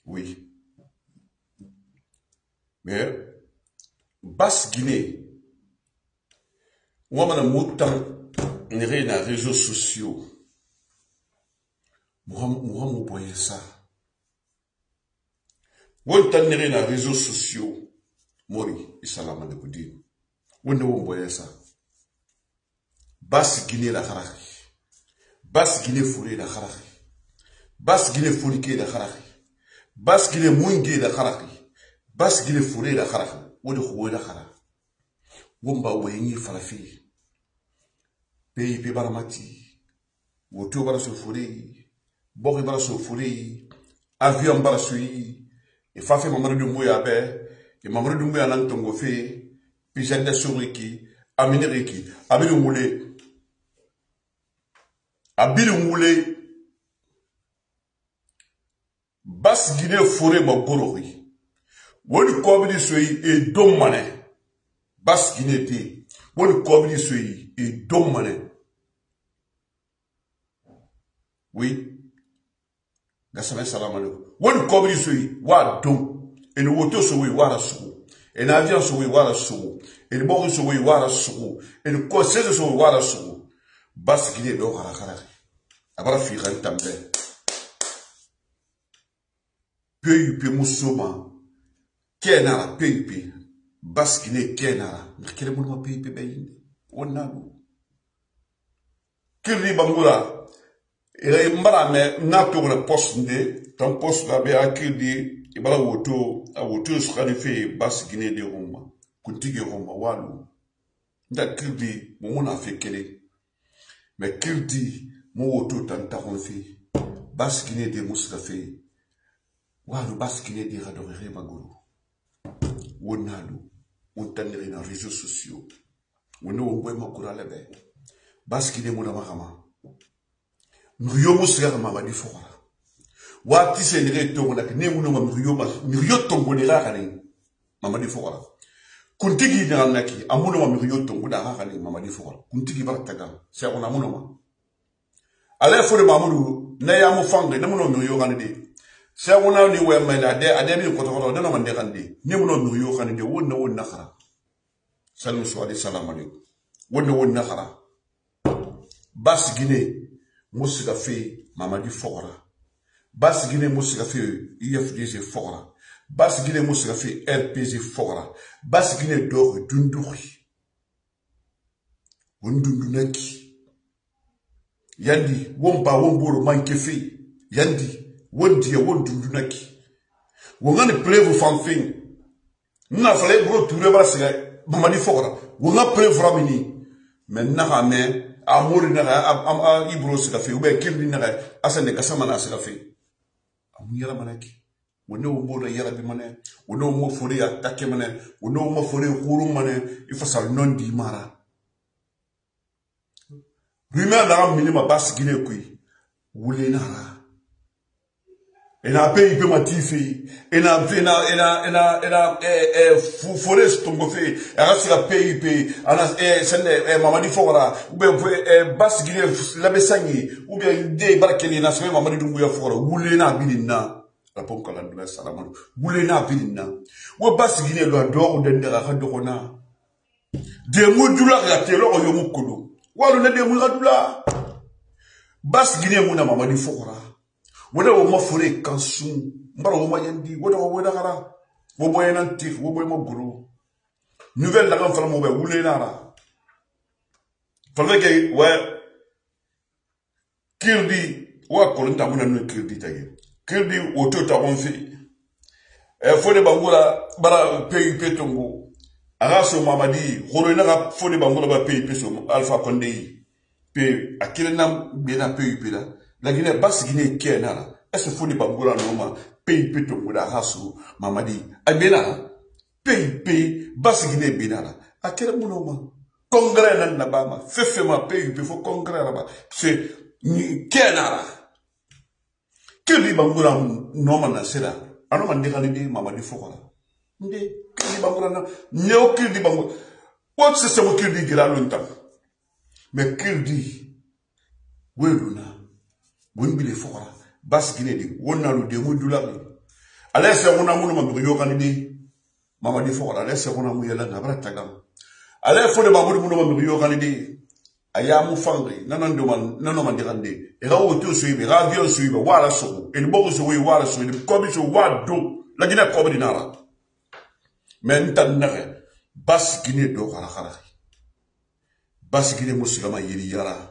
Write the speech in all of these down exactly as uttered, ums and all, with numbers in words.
Oui. Mais, Basse Guinée, moi, je suis dans les réseaux sociaux. Moi, je suis ça. Moi, je suis dans les réseaux sociaux. Mori, Issalam Adekoudi. Moi, je suis ça. Basse Guinée, la Haraki. Basse Guinée, Fouré, la Haraki. Basse Guinée, Fourike, la Haraki. Basse Guinée, Mouingé, la Haraki. Basse Guinée, Fouré, la Haraki. Moi, je suis la Haraki. Womba wenyi falafi pays pe baramati woto bara so furi bori bara so furi avion bara sui e fa fe mamadu mbuya be e mamadu mbuya nan tongo fe pijanda soriki amineriki abiru mule abiru mule bas Guinée fure magorori woni ko bi sui e domane bas Guinée te woni kobli soyi e domane oui gasama salam alaikum woni kobli soyi wa dom en woto soyi wara suku en avion soyi wara suku en bogo soyi wara suku en conseil soyi wara suku bas Guinée do khara khara abara fi khan tambe pays pe musoma kena pays pe Basse Guinée Kenara, mais quel est mon pays pays on a Kiri Bangula, et Mbarame, n'a pas le poste de, ton poste là, mais à Kiri, et voilà, auto, à auto, ce qu'on fait, Basse Guinée de Roma, Kuntigi Roma, Walou. N'a Kiri, mon a fait qu'elle est. Mais Kiri, mon auto, tant qu'on fait, Basse Guinée de Moussa fait, Walou, Basse Guinée de Radoré Magolo. Wonalo, on tannerait dans les réseaux sociaux. On ne voit pas courir la bête. Parce qu'il est mon amama. Nous y avons aussi un mamadi fora. Wati se nere to na ne mu no mriyo ma mriyo to ngone la kane mamadi fora. Kuntigi na naki amuno ma mriyo to ngona ha kane mamadi fora. Kuntigi ba taga se on amuno ma. Ale fore mamudu na ya mu fange na muno mriyo kane de. Se wona ni we mena de ade mi ko to de no mande kande ni mu no mriyo kane de wonna wonna khara. Salam swali salam alaikum. Wonna wonna khara. Basse Guinée, Moussika fait Mamadi Fora. Basse Guinée, Moussika fait I F D G Fora. Basse Guinée, Moussika fait R P G Fora. Basse Guinée d'or Dundouri. Wundundunaki. Yandi, Womba Womboro Mankefi. Yandi, Wondi, Wondundunaki. Wongane preuve fanfing. N'a fallu bro tout le basse Mamadi Fora. Wonga preuve ramini. Maintenant, amen. Amour naga am am ibro sika fe ube kirdi naga asane kasama na sika fe amu yara manaki wono mo na yara bi mane wono mo fori atake mane wono mo fori khuru mane ifasal non di mara rima na minima Basse Guinée kui wule na ena pe ipe matifi ena ena ena ena ena eh eh forest tongo fe arasi la pe ipe ana eh sende eh Mamadi Fora ou bien eh Basse Guinée la besangi ou bien de barakeli na sema Mamadi Doumbouya Fora wule na bilina la ponka la ndula salamanu wule na bilina wo Basse Guinée lo do de ndera ka dokona de mudula ya telo yo mukulu walu na de mudula Basse Guinée muna Mamadi Fora wona wo mafure kansu mbara wo mayandi wona wo wona gara wo boyena ntif wo boy maguru nouvelle daga fala mo be wule nara fala ke wa kirdi wa ko nta muna no kirdi tage kirdi wo to ta on fi e fone bangula bara pays petongo araso Mamadi horo na fone bangula ba pays peso Alpha Condé pe akilena bena pays pela la Guinée Basse Guinée Kenara est-ce foni bangula noma pays peto muda hasu Mamadi abena pays pays Basse Guinée benara akere munoma congrès nan nabama fefema pays pe fo congrès raba c'est Kenara kili bangula noma na sera anoma ndekani de Mamadi Fora nde kili bangula na neo kili bangula what c'est ce kili gira longtemps mais kili weluna Wimbile Fora, Basse Guinée, Wonalo de Mudula, ale se ngona munu ma yo kan di mamadi fo ale se ngona mu yela na bara tagam ale fo de mamudi munu ma yo kan di aya mu fangri nanan do man nanon man dirande e ga woto so ibe ga avion so ibe wala so e bo so wi wala so e ko bi so wa do la gina ko bi dinara men tan na bas gine do khara khara bas gine muslima yiri yara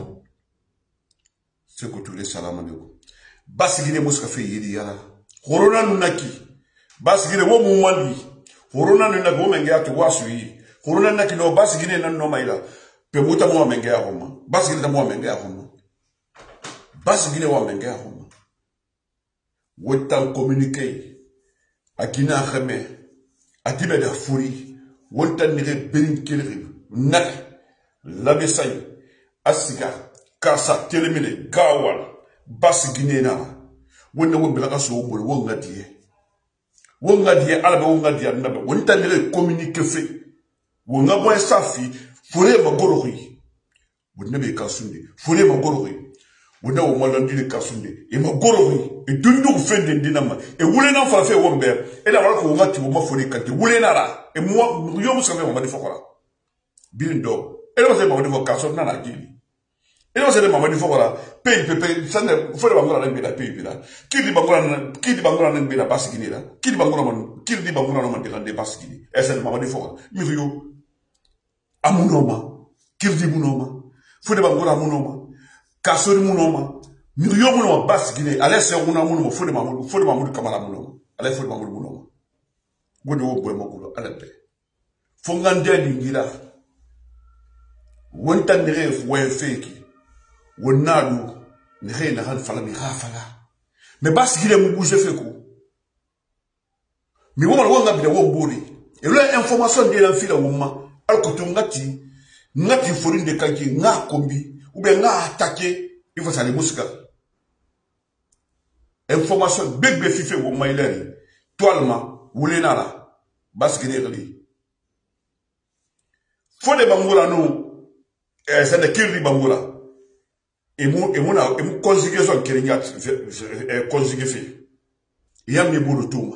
se ko tule salama de ko bas gine muska fe yiri yara corona naki bas gine wo mu mali corona naki wo menge atu wasu yi corona naki no bas gine nan no maila pe muta mo menge ya homa bas gine mo menge ya homa bas gine wo menge ya homa wotan communiquer akina khame atibe da furi wotan ni berin kelri nak labesay asika kasa telemine gawal bas gine na wonna wo bela so wo wo ngadiye wo ngadiye alba wo ngadiye nabe wotan ni communiquer fe wo ngabo safi fure magorohi wonna be kasunde fure magorohi wonna wo malandi de kasunde e magorohi e dundu fende dinama e wule na fa fe wo mbe e la wala ko ngati wo mafuri kante wule na ra e mo yo muska fe mo madi fokora bindo e lo se mo madi fokara na na gili e lo se de mo madi fokora pe pe pe sande fure bangora na mbida pe bila kidi bangora na kidi bangora na mbida basigini la kidi bangora man kidi bangora na mbida de basigini e se mo madi fokora mi yo amunoma kirdi munoma fure bangora munoma kasori munoma miriyo munoma basigine ale se una munoma fure mamudu fure mamudu kamala munoma ale fure mamudu munoma gode wo boy makulo ale be fongande dingira wonta nere we feki wonadu nere na han fala mi khafala me basigine mu bouge feko mi woma wonga bi de wo mburi e lo information de la fila woma alkoto ngati ngati forinde kanki nga kombi ou bien nga attaquer il faut saler musika information bébé fife wo maileri toalement wulenala baskine ri fode bangula no eh ça de kirri bangula et mu et mu na et mu conjugation kirinya eh conjugué fait yamni buru tuma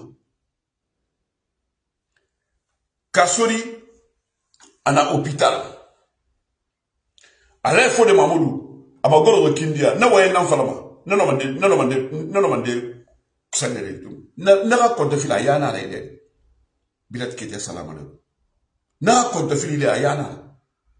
kasori ana hôpital ala fo de mamudu abagoro kindia na waye nan falama nano mande nano mande nano mande sangere tum na na ko de fila yana na ide bilat kete salama de na ko de fila yana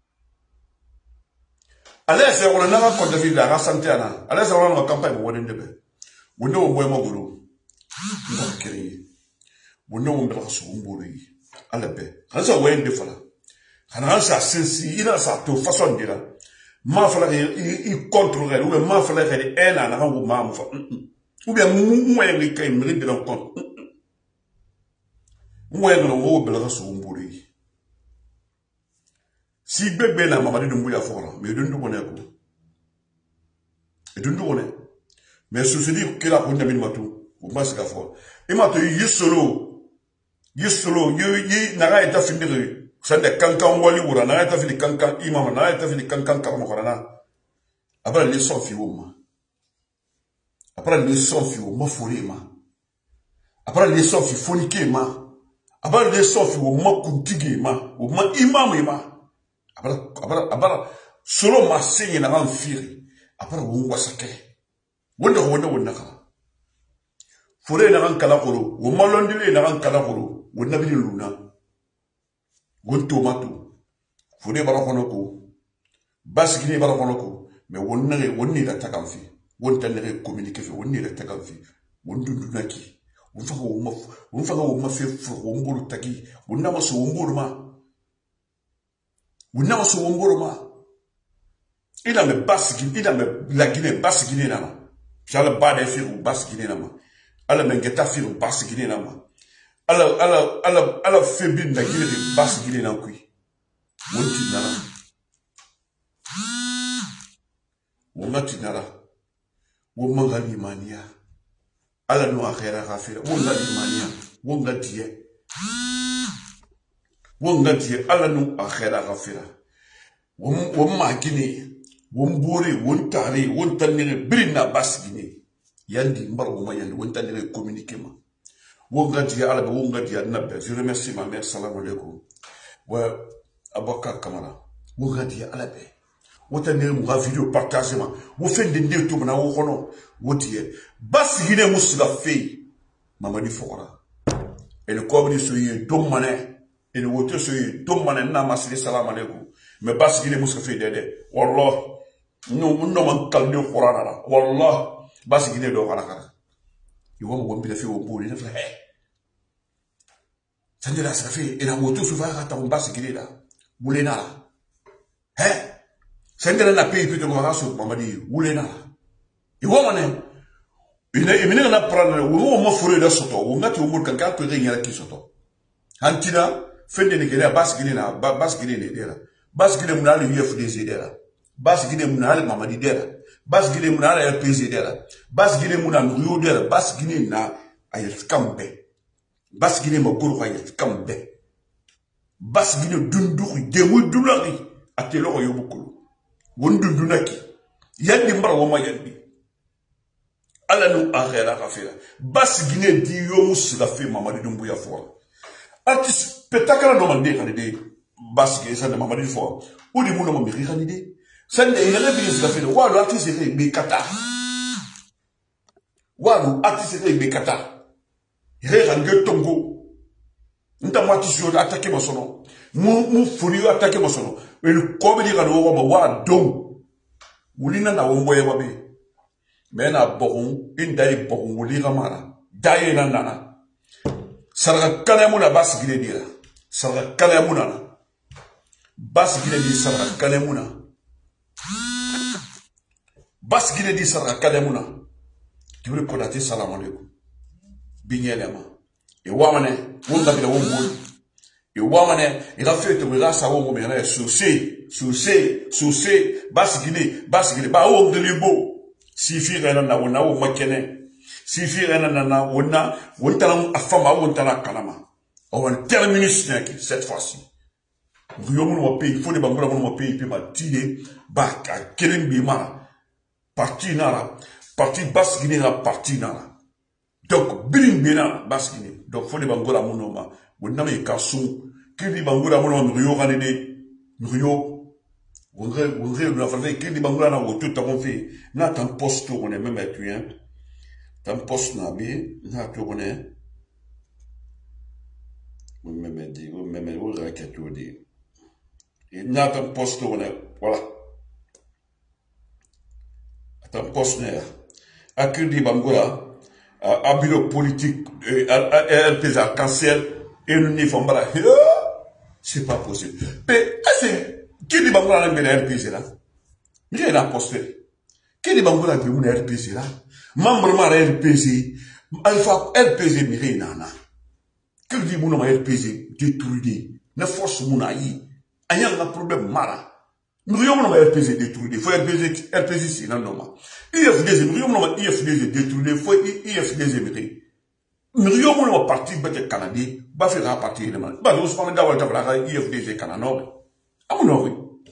ala se wona na ko de fila ga santé ana ala se wona campagne bo wonde be wonde wo moy maguru nda kiri wonde wo mbela so mburi ala be hasa wende fala kana sa sensi ina sa to façon dira ma fala i contrôler ou ma fala que elle a na ou ma fa ou bien moi ngi kay mi de la compte moi ngi no bela so mburi si bébé na mama de mbuya fora mais dundu ko ne ko dundu ko ne mais ce se dit que la pour ne matu ou mas ka fora e ma to yisolo yisolo yi yi na ga eta findire sande kankan wali wura na ta fili kankan imama na ta fili kankan karama korana après les son fi woma après les son fi woma fori ma après les son fi fonike ma après les son fi woma kuntige ma woma imama ma après après après solo ma sinye na ran firi après wo wasake wonda wonda wonda ka fore na ran kala koro woma londile na ran kala koro wonda bi luna gon tomato fode barakonoko basigini barakonoko mais wonnere wonni la takamfi won tanere communiquer fe wonni la takamfi won dundu naki won fa wo maf won fa wo maf fe wo mburu taki wonna ma so mburu ma wonna ma so mburu ma ila me basigini ila me la Guinée basigini na ma jala bade fe ou basigini na ma ala me ngeta fe ou basigini na ma ala ala ala ala febi na gili bas gili na kui wonti nara wonati nara wonga limania ala no akhira khafira wonga limania wonga tie wonga tie ala no akhira khafira won ma gini won bore won tare won tanire birina bas gini yandi mbar wo ma yandi won tanire communiquer ma Wongadi Alabe, Wongadi Nabe. Je remercie ma mère, salam alaikum. Ouais, Abaka Kamara. Wongadi Alabe. Wotane mwa vidéo partagement. Wo fait des deux tours na wo kono. Wotie. Bas gine musga fei. Mamadi Fokora. Et le cobre soye dom mané. Et le wote soye dom mané na masri salam alaikum. Mais bas gine musga fei dede. Wallah. Non non man kalde Qur'an la. Wallah. Bas gine do kala kala. Iwo mo gombi la fi wo boli na fa. Hey. Sandela sa fi ina wote so fa ta bas gine la. Bulena la. Hey. Sendela na pays plutôt qu'on raso mamadi wulena iwo mané ina imina na prendre wo mo fure da soto wo ngati wo mul kan ka to ngara ki soto antina fende ni gele bas gine na bas gine ne dera bas gine mun ali yef des dera bas gine mun ali mamadi dera bas gine mun ali R P G dera bas gine mun an rio dera bas gine na ayet kambe bas gine ma guru ayet kambe bas gine dundu demu dulari atelo yobukulu wondundunaki yandi mbara wama yandi ala nu akhira kafira bas gine di yomu siga fe mamadi dumbu ya fo artiste petakala no mande kanide bas ge sa de mamadi fo udi mu no mbi kanide sande ina bi siga fe walu artiste re be kata walu artiste re be kata re range tongo nta mati sur attaquer masono mu mu furi attaquer masono el kobe di kanu wo wa don wulina na wo mboye babe mena bohun indai bohun wuli gamara daye na nana sarga kana muna bas gile dira sarga kana muna bas gile di sarga kana muna bas gile di sarga kana muna kibri ko dati salam alaikum binyelema e wamane wonda bi wo mbul e wamane e ga fete we ga sawo mo mena souci souci souci basgile basgile ba wo ngelibo si fi rena na wona wo makene si fi rena na na wona wonta afama wonta na kalama on terminus neki cette fois-ci riyomu no pays faut de bangura mo pays pe ma tide ba ka kelembi ma parti nara parti basgile na parti nara donc bilim bena basgile donc faut de bangura mo no ma wona me kasu kidi bangura mo no riyo kanide riyo Wongre wongre na falve kidi bangura na wotu ta kon fi na tan poste on est même tuyen tan poste na bi na to on est même dit ou même ou ra ka to di et na tan poste on est voilà tan poste na a kidi bangura a bureau politique R P G cancer et nous n'y font pas c'est pas possible mais c'est qui dit bangura na R P G là il est posté qui dit bangura bi un R P G là membre ma R P G alpha R P G mi re nana qui dit mon R P G détruit na force mon ayi anya na problème mara mi yo mon R P G détruit faut R P G R P G c'est non non I F D G mi yo mon I F D G détruit faut I F D G mi re mi yo mon parti ba ke Canada ba faire partie de man ba Ousmane Gawal tabla I F D G Canada amunori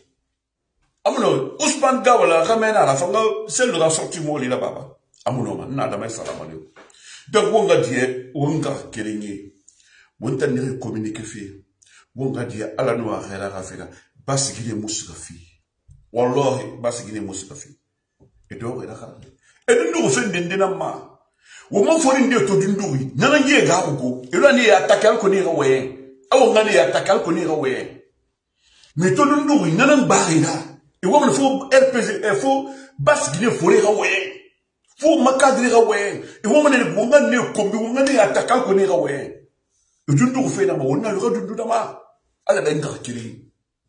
amunori Ousmane Gawala ramena la fanga celle de la sortie moli la baba amunoma na da mai salam alaikum donc wonga die wonga kerenye wonta ne communiquer fi wonga die ala no akhira rafira basigile musika fi wallahi basigile musika fi e do ila khala e ndu fe ndendena ma wo mo fori nde to dinduwi nana ye ga ko e lo ni attaquer ko ni rawe awo ngani attaquer ko ni rawe mais tout le monde, il n'y a pas de barrière. Il faut R P G, il faut basculer, il faut les raouer. Il faut m'accadrer raouer. Il faut m'amener le bon gars, il faut m'amener attaquer le connaît raouer. Et du coup, fait d'abord, on a le droit de nous dama. Alors, ben, garkiri.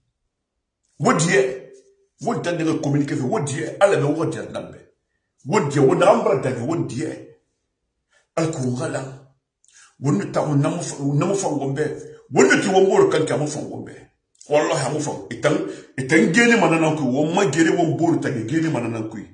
Wodier. Wodier de communiquer, wodier. Alors, ben, wodier n'ambe. Wodier, on a un bras d'ailleurs, wodier. Al-Kourala. On ne t'a, on n'a pas fait gombe. On ne t'a pas fait gombe, gombe. Wallahi amu fam itan itan gene manana ku wo ma gere wo boru tage gene manana ku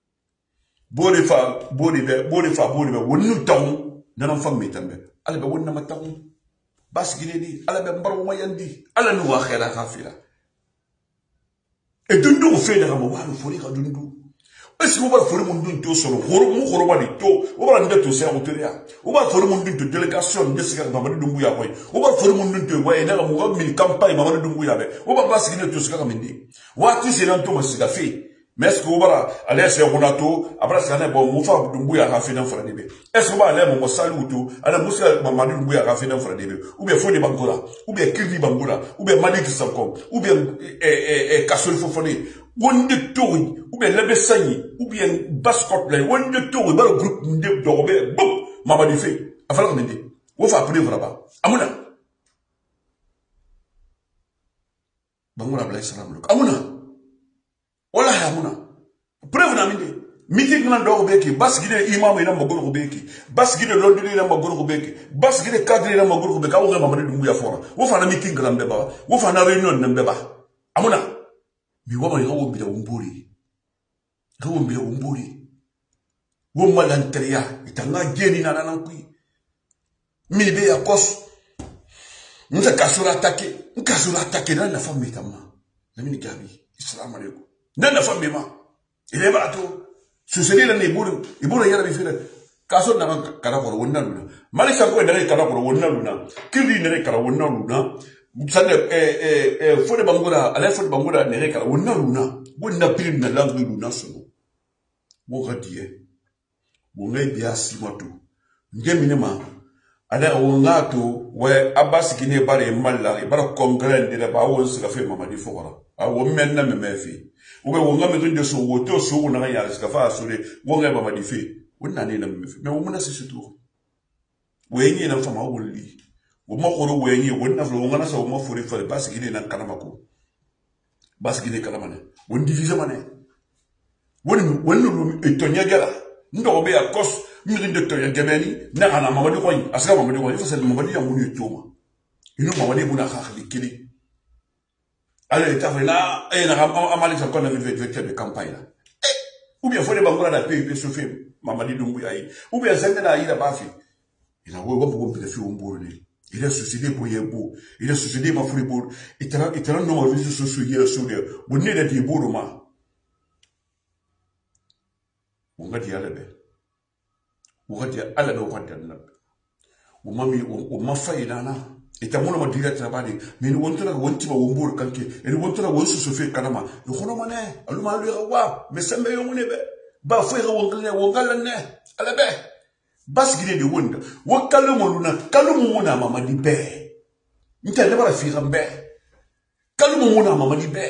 bore fa bore be bore fa bore be wonu taw nanan fam mi tambe ala be wonna ma taw bas gine di ala be mbar wo yandi ala nu wa khira khafira e dundu fe daga mo walu fori ka dundu est-ce que vous allez faire mon dun sur le gros mou gros wali to vous allez ndé to c'est autoria vous allez faire mon dun de délégation de ce que Mamadi Doumbouya ouais vous allez faire mon dun de ouais na mo mil campagne Mamadi Doumbouya be vous allez pas signer to ce que mindi wati c'est l'anto mo siga fait mais est-ce que vous allez aller sur Ronato après ça na bon mo fa Doumbouya ha fait dans frère debe est-ce que vous allez mo salut to ala musa Mamadi Doumbouya ha fait dans frère debe ou bien Fodi Bangola ou bien Kirvi Bangola ou bien Malik Sankom ou bien eh eh Kassoul Fofone wonde tori ou bien lebe sanyi ou bien bascot là wonde tori ba le groupe ndé dorbe bop Mamadi fait afala ko ndé wo fa preuve là-bas amuna Bangola Ablaye Salam Lok amuna wala amuna preuve na minde meeting na ndo beki bas gide imam ina magoro ko beki bas gide londini ina magoro ko beki bas gide cadre ina magoro ko beki awu Mamadi Doumbouya fora wo fa na meeting na mbeba wo fa na réunion na mbeba amuna mi wama nga wombila umburi nga wombila umburi woma lanteria itanga jeni na nanankui mi be ya kos nza kasura atake nkasura atake na na famille tama na mini gabi assalamu alaikum na na famille ma ile ba to suseli la ne buru iburu yara bi fere kaso na kana ko wonna luna mali sa ko ndare kana ko wonna luna kili ndare kana wonna luna sande eh eh eh Fodi Bangola ala Fodi Bangola ne kala wonna luna wonna pin na langue luna sono wo gadie wo ngai bia simatu ngemine ma ala wo ngato we abasi kine bare malla bara congrès de ba wo sika fe Mamadi Fokora a wo menna me mefi wo be wo ngame de so wo to so na ya sika fa so de wo ngai Mamadi fe wonna ne na mefi me wo muna se surtout wo yenye na fama wo li woma khoro wenyi wonna flo ngana sa woma fori fori basigine nan kanama ko basigine kanama ne won divise mané won won etonya gala ndo be akos mi de tonya gemeni na ana Mamadi ko asaka Mamadi ko ifasal Mamadi ya munu toma ino Mamadi buna khakhli kili ala etafena e na amali sa kona vete de campagne ou bien Fodi Bangola da pays so fe Mamadi Doumbouya yi ou bien sende na ida bafi ina wo wo bo be fi womboro ni il est suicidé pour Yebo, il est suicidé ma fribourg, il t'a il t'a non ma vie sur ce hier sur le, vous n'êtes pas Yebo Roma. On va dire à la belle, on va dire à la belle, on va dire à la belle. On m'a mis, on m'a fait là là, et t'as mon m'a dit à travailler, mais nous on te l'a on t'y va au bourg quand et nous on te l'a on se fait kanama, nous on a mané, alors m'a lui rawa, mais ça me y on est belle, bah frère on gagne on gagne à la belle. Basigine de wonda wo kalumo luna kalumo mona Mamadi be nta lebara fira mbe kalumo mona Mamadi be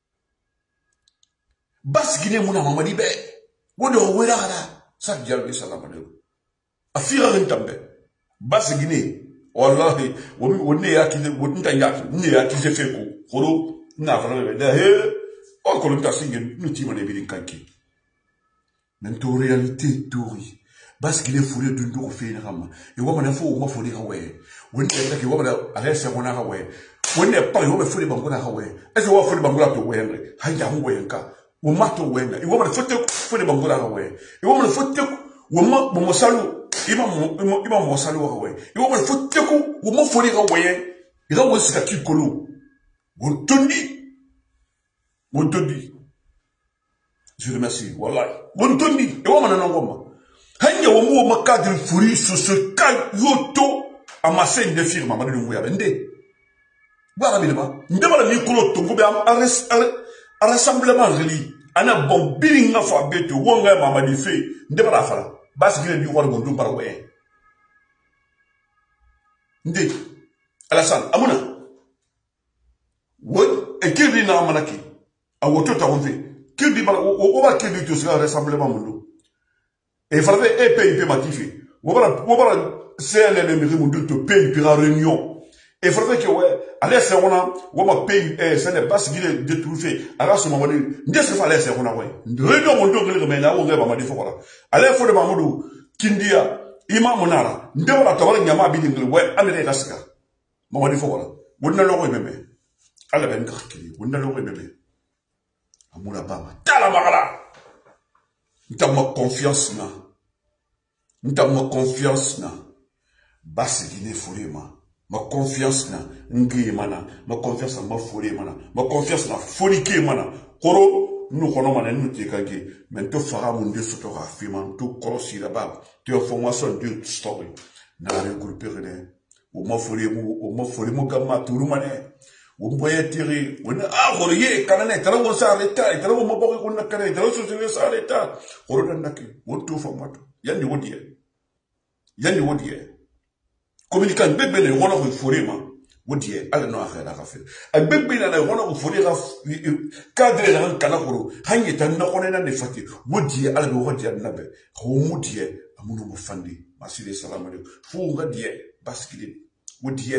basigine mona Mamadi be wodo wera hada sa jalbi salama alaikum afira ntambe basigine wallahi wonni yakide wonta yakide ni yakide feko khoro na fara be da he o ko lunta singen nuti mane bi kanki men to réalité tori parce qu'il est fourré d'une tour fait une rame et on a fou on fourré away on est que on a arrêté on a away on n'est pas on a fourré Bangola away est-ce qu'on fourré Bangola to wendre haya on wenka on mato wendre et on a fourré fourré Bangola away et on a fourré on ma mo salu ima mo ima mo salu away et on a fourré on a fourré away il a aussi ka tu kolo on tondi on tondi je remercie wallahi on tondi et on a non hanya wo mo makadri furi so so kan yoto amasen de firma Mamadi Doumbouya bende bara bilema ndeba la micro to gobe am rassemblement reli ana bon bilinga fa beto wonga Mamadi fe ndeba la fala bas gile bi wor gondum par we nde alasan amuna wo e kirdi na manaki a woto ta wonfe kirdi bara o ba kirdi to so rassemblement mundo et il fallait un pays matifé. On va on va c'est le numéro de pays pour la réunion. Et il fallait que ouais, allez c'est on a on va pays eh ça n'est pas ce qu'il est détruit. Alors ce moment là, qu'est-ce qu'il fallait c'est on a ouais. Réunion on doit le mais là on va Mamadi Fokora. Allez faut le Mamadou Kindia Imam Monara. Ndé wala tawala nyama bi ngel ouais amene kasika. Mamadi Fokora. Wonna lo ko meme. Ala ben ngakili. Wonna lo ko meme. Amuna baba. Tala magala. N'ta ma confiance na. N'ta ma confiance na. Basi gine fure ma. Ma confiance na. Ngi mana. Ma confiance na ma fure mana. Ma confiance na forike mana. Koro nous connaissons nous t'es mais tu feras mon Dieu sur toi affirmant tout corrosi là-bas tu information de story n'a regroupé rien au m'a folie au m'a folie mon gamma tout le monde au moyen tiré on a relié canane tala on s'arrêta et tala on m'a pas qu'on a canane tala on s'arrêta on a n'a que on tout formato yanni wodi yanni wodi communicant bébé le on a folie ma wodi ala no akhira khafe a bébé la on a folie ga cadre la kana koro hanyi tan na onena ne fati wodi ala no wodi nabe ko mudi amuno mo fandi masile salam alaikum fu ngadi baskili wodi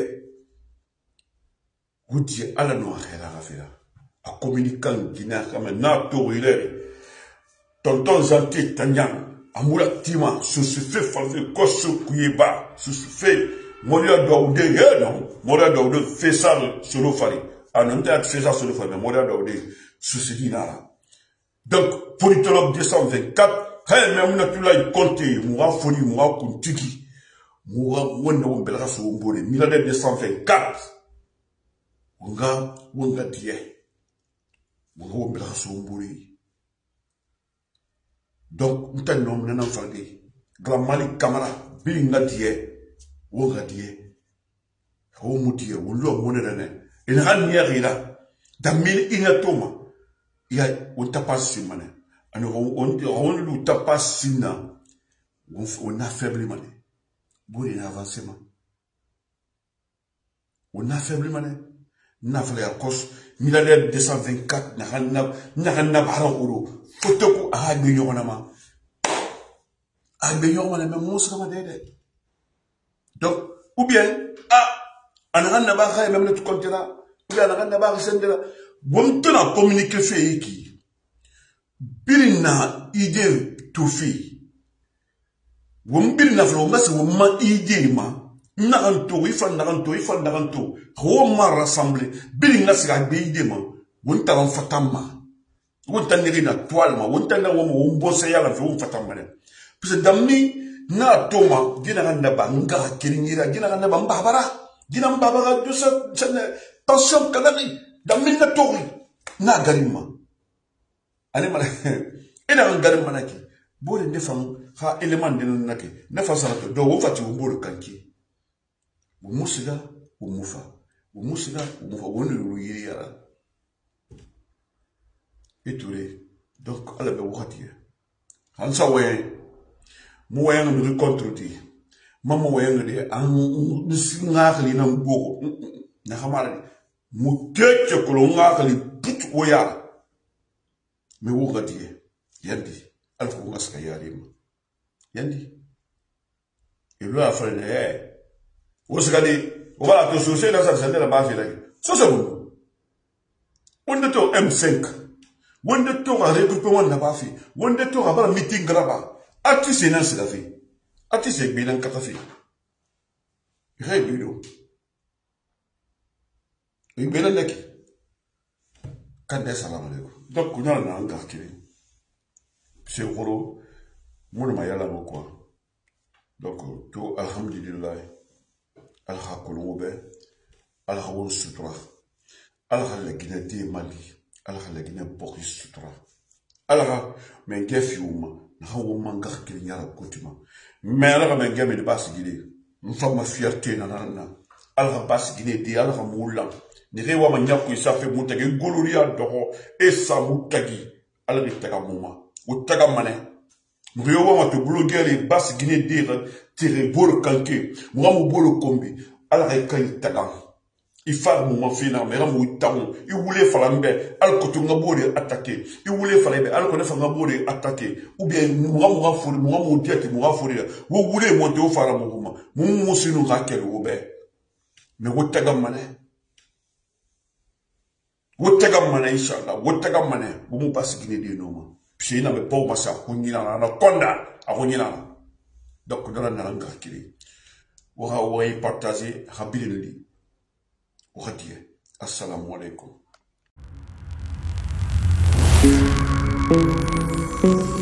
wodi ala no akhira khafe a communicant gina kama na to ile tonton zanti tanyang amula tima se se fait faveur koso kuyeba se se fait Moria Daoudé, non, Moria Daoudé fait ça sur le fari. Ah non, tu as fait ça sur le fari, mais Moria Daoudé, ce c'est dit là. Donc, politologue deux cent vingt-quatre, hey, mais on a tout là, il compte, moura foni, moura kuntiki, moura, on a un bel race au mbore, militaire deux cent vingt-quatre. On a, on a dit, moura un bel race au mbore. Donc, on a un homme, on a un fardé, grand Malik Kamara, Bill Ngadie, Wogadie, Homutie, Wulu, Monene, et Raniera, Damil Inatoma, il y a un tapas simane, on lui tapas sina, on a faible mané, bon avancement. On a faible mané, n'a fallu à cause, militaire deux cent vingt-quatre, n'a rien à barreau, photo à Agbeyonama, Agbeyonama, même monstre madé. Donc, ou bien, ah, on a un abarre, même le tout compte là, ou bien on a un abarre, c'est là. Bon, tu l'as communiqué fait qui? Birina, idée, tout fait. Bon, birina, floma, c'est ma idée, ma. Naranto, il faut naranto, il faut naranto. Roma rassemblé. Birina, c'est la idée, ma. Bon, t'as un fatama. Bon, t'as une toile, ma. Bon, t'as un bossé à la vie, on fatama. Parce que dans mi, na toma dina ganda ba nga kiringira dina ganda ba mbabara dina mbabara du sa tension kadari da minna tori na garima ani mala ina garima naki bole ne fam ha element den naki ne fa sara do wo fati wo bole kanki wo musiga wo mufa wo musiga wo mufa wo ne lu yiri yara eture donc ala be wakati hansa we moyen de contredire maman moyen de an ngakli na mbogo na xamara mu kecce ko lo ngakli put o ya me wo gati yandi alfa ko ngaska yarim yandi e lo afre ne o se gadi o wala to so se na sa sa de la base la so so bon on de to M cinq on de to a regroupement na ba fi on de to a ba meeting graba Ati c'est nan la vie. Ati c'est bilan katafi. Rébulo. Il bilan neki. Kande salam alaikum. Donc on a un gars qui c'est gros. Mon mayala quoi. Donc tout alhamdulillah. Alhamdulillah. Alhamdulillah sutra. Alhamdulillah de Mali. Alhamdulillah Boris sutra. Alhamdulillah mais gefiuma. Hawo manga kilinyara kutima mera ba ngame de basigile mfama fierté na na alga basigile di alga mulla ni rewa ma nyako isa fe mutage goloria doho esa mutagi alga taga muma utaga mane mrewa ma to blogere basigile di tire bol kanke mo bolo kombi alga kan taga il faut moment final mais ramu tamu il voulait faire l'ambé al kotu ngabori attaquer il voulait faire l'ambé al kotu ngabori attaquer ou bien moi moi fori moi moi diete moi fori vous voulez monter au fara mouvement mon musinu rakel obe mais vous tagam mané vous tagam mané inchallah vous tagam mané vous mu passe guiné de noma puis na me pas massa kunyina na konda a kunyina donc dans la nanga kili wa wa partager habilili Assalamu alaikum.